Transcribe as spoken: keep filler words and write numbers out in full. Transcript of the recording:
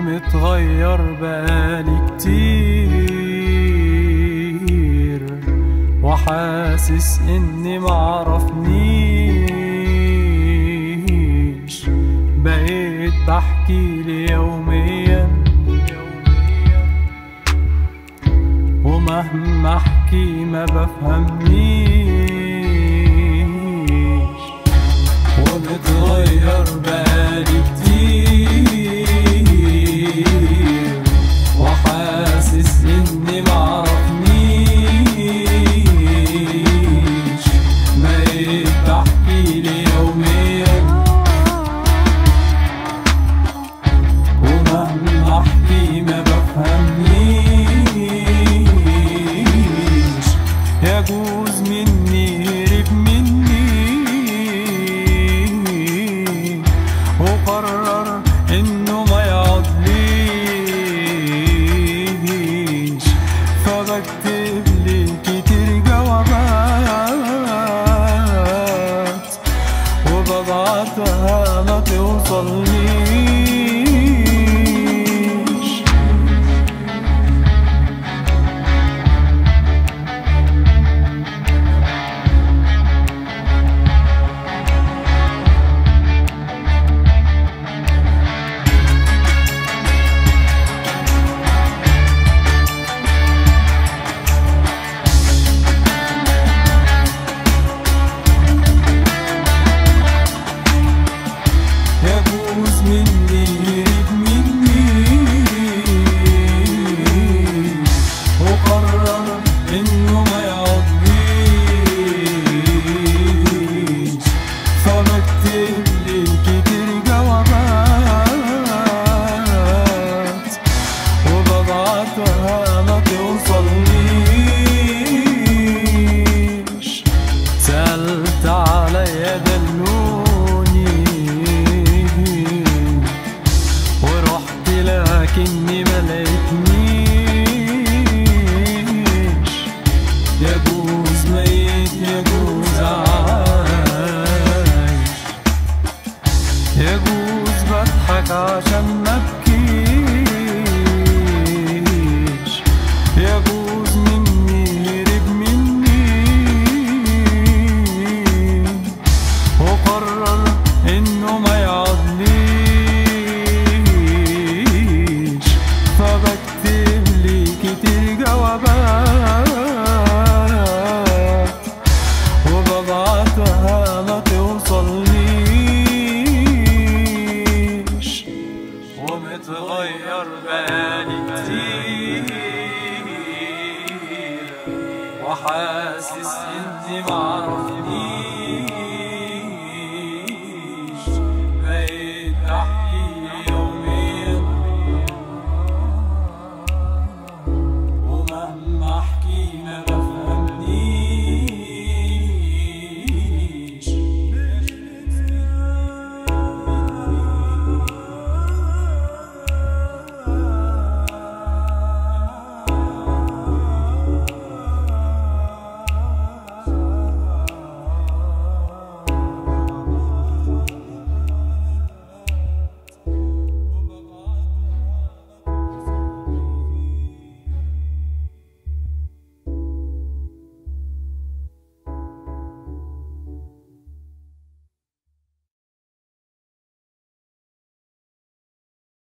ومتغير بقالي كتير، وحاسس اني معرفنيش. بقيت بحكي لي يوميا، ومهما احكي ما بفهمنيش. ومتغير بقالي كتير، وحاسس اني معرفنيش. بقيت بحكي لي يوميا، ومهما احكي ما بفهمنيش. يجوز مني هرب مني وقرر انه ما يقعدليش، فبكتب لي كتير جوابات وببعتها ما توصلنيش. يجوز مني يهرب مني وقرر انه ما يقعدليش، فبكتب لي كتير جوابات وببعتها ما توصلنيش. سألت عليا دلوني ورحت لكني ما لقيتنيش. يجوز ميت يجوز عايش، يجوز بضحك عشان مبكيش. يجوز مني هرب مني وقرر انه ما يقعدليش، فبكتب لي كتير جوابات وببعتها ما توصلنيش. ومتغير بقالي كتير، وحاسس اني معرفنيش.